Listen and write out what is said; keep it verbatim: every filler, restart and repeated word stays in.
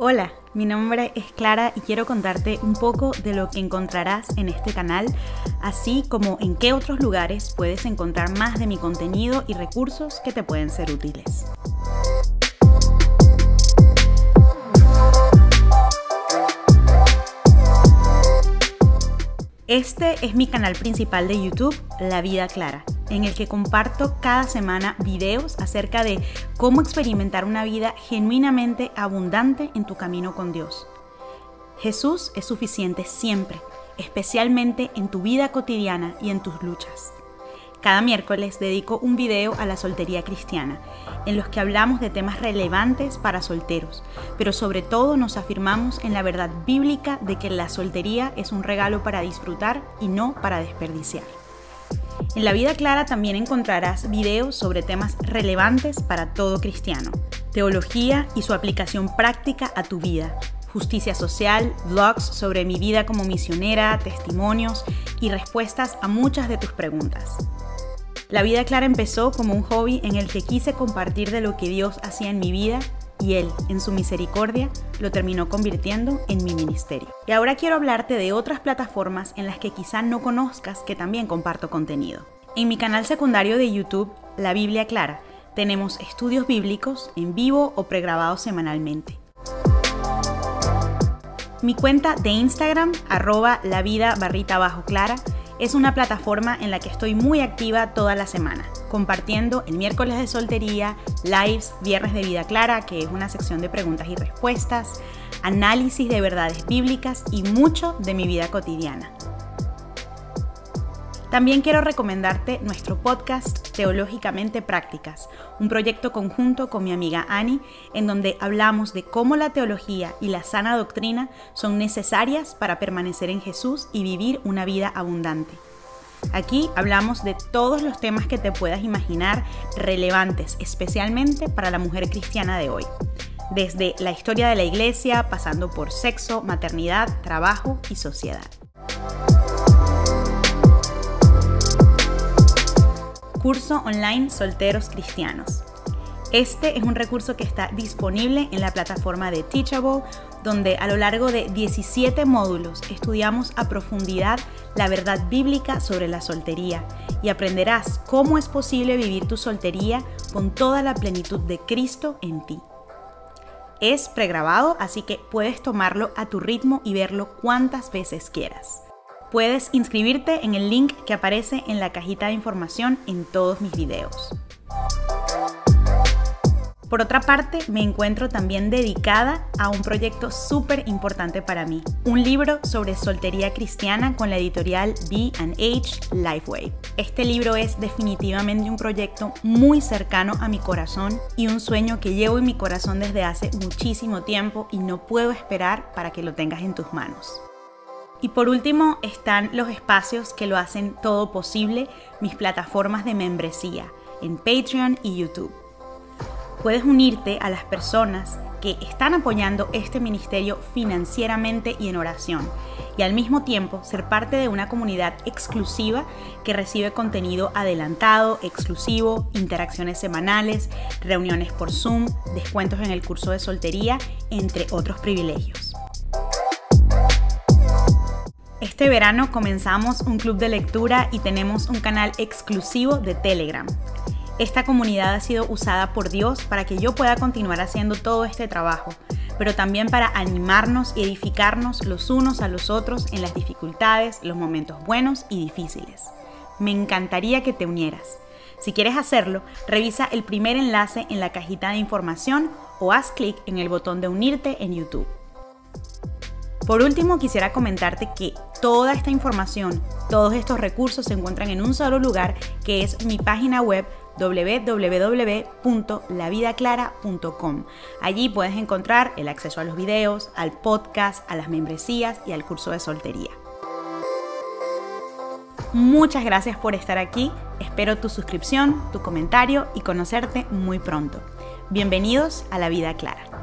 Hola, mi nombre es Clara y quiero contarte un poco de lo que encontrarás en este canal, así como en qué otros lugares puedes encontrar más de mi contenido y recursos que te pueden ser útiles. Este es mi canal principal de YouTube, La Vida Clara, en el que comparto cada semana videos acerca de cómo experimentar una vida genuinamente abundante en tu camino con Dios. Jesús es suficiente siempre, especialmente en tu vida cotidiana y en tus luchas. Cada miércoles dedico un video a la soltería cristiana, en los que hablamos de temas relevantes para solteros, pero sobre todo nos afirmamos en la verdad bíblica de que la soltería es un regalo para disfrutar y no para desperdiciar. En La Vida Clara también encontrarás videos sobre temas relevantes para todo cristiano, teología y su aplicación práctica a tu vida, justicia social, vlogs sobre mi vida como misionera, testimonios y respuestas a muchas de tus preguntas. La Vida Clara empezó como un hobby en el que quise compartir de lo que Dios hacía en mi vida y Él, en su misericordia, lo terminó convirtiendo en mi ministerio. Y ahora quiero hablarte de otras plataformas en las que quizá no conozcas que también comparto contenido. En mi canal secundario de YouTube, La Biblia Clara, tenemos estudios bíblicos en vivo o pregrabados semanalmente. Mi cuenta de Instagram, arroba la vida barrita bajo clara, es una plataforma en la que estoy muy activa toda la semana, compartiendo el miércoles de soltería, lives, viernes de vida clara, que es una sección de preguntas y respuestas, análisis de verdades bíblicas y mucho de mi vida cotidiana. También quiero recomendarte nuestro podcast Teológicamente Prácticas, un proyecto conjunto con mi amiga Annie, en donde hablamos de cómo la teología y la sana doctrina son necesarias para permanecer en Jesús y vivir una vida abundante. Aquí hablamos de todos los temas que te puedas imaginar relevantes, especialmente para la mujer cristiana de hoy. Desde la historia de la iglesia, pasando por sexo, maternidad, trabajo y sociedad. Curso online Solteros Cristianos. Este es un recurso que está disponible en la plataforma de Teachable, donde a lo largo de diecisiete módulos estudiamos a profundidad la verdad bíblica sobre la soltería y aprenderás cómo es posible vivir tu soltería con toda la plenitud de Cristo en ti. Es pregrabado, así que puedes tomarlo a tu ritmo y verlo cuantas veces quieras. Puedes inscribirte en el link que aparece en la cajita de información en todos mis videos. Por otra parte, me encuentro también dedicada a un proyecto súper importante para mí, un libro sobre soltería cristiana con la editorial B and H Lifeway. Este libro es definitivamente un proyecto muy cercano a mi corazón y un sueño que llevo en mi corazón desde hace muchísimo tiempo y no puedo esperar para que lo tengas en tus manos. Y por último están los espacios que lo hacen todo posible, mis plataformas de membresía en Patreon y YouTube. Puedes unirte a las personas que están apoyando este ministerio financieramente y en oración, y al mismo tiempo ser parte de una comunidad exclusiva que recibe contenido adelantado, exclusivo, interacciones semanales, reuniones por Zoom, descuentos en el curso de soltería, entre otros privilegios. Este verano comenzamos un club de lectura y tenemos un canal exclusivo de Telegram. Esta comunidad ha sido usada por Dios para que yo pueda continuar haciendo todo este trabajo, pero también para animarnos y edificarnos los unos a los otros en las dificultades, los momentos buenos y difíciles. Me encantaría que te unieras. Si quieres hacerlo, revisa el primer enlace en la cajita de información o haz clic en el botón de unirte en YouTube. Por último, quisiera comentarte que toda esta información, todos estos recursos se encuentran en un solo lugar, que es mi página web doble u doble u doble u punto la vida clara punto com. Allí puedes encontrar el acceso a los videos, al podcast, a las membresías y al curso de soltería. Muchas gracias por estar aquí. Espero tu suscripción, tu comentario y conocerte muy pronto. Bienvenidos a La Vida Clara.